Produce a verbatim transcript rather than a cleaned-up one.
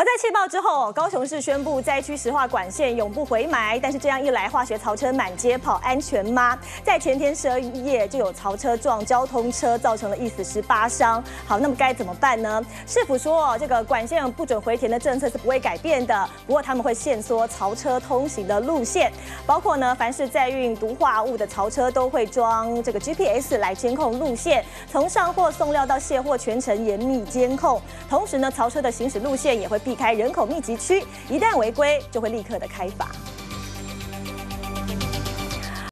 而在气爆之后，高雄市宣布灾区石化管线永不回埋。但是这样一来，化学槽车满街跑，安全吗？在前天十二夜就有槽车撞交通车，造成了一死十八伤。好，那么该怎么办呢？市府说，这个管线不准回填的政策是不会改变的，不过他们会限缩槽车通行的路线，包括呢，凡是载运毒化物的槽车都会装这个 G P S 来监控路线，从上货送料到卸货全程严密监控。同时呢，槽车的行驶路线也会避开人口密集区，一旦违规就会立刻的开罚。